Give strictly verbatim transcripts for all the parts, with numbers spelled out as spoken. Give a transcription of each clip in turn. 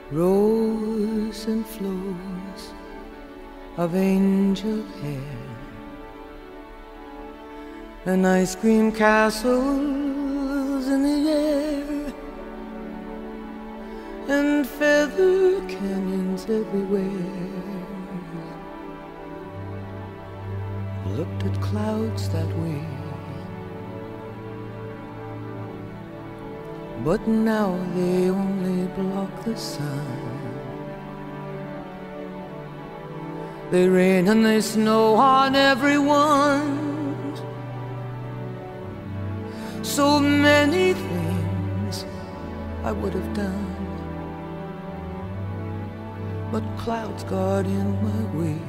rows and flows of angel hair, and ice cream castles in the air, and feather canyons everywhere. Looked at clouds that way, but now they only block the sun. They rain and they snow on everyone. So many things I would have done, but clouds got in my way.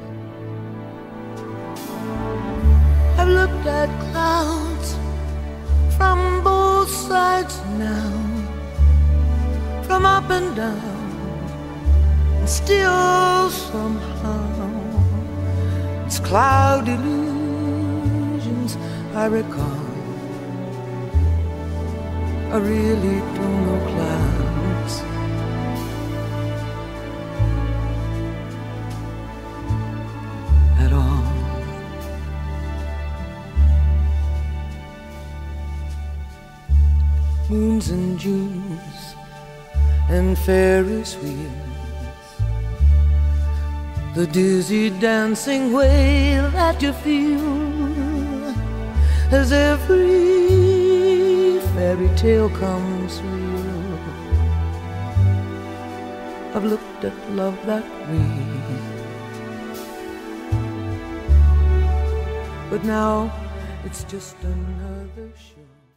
I've looked at clouds from both sides now, from up and down, and still somehow it's cloud illusions I recall. I really don't know clouds. At all. Moons and Junes and Ferris wheels, the dizzy dancing way that you feel as every fairy tale comes real. I've looked at love that way, but now it's just another show.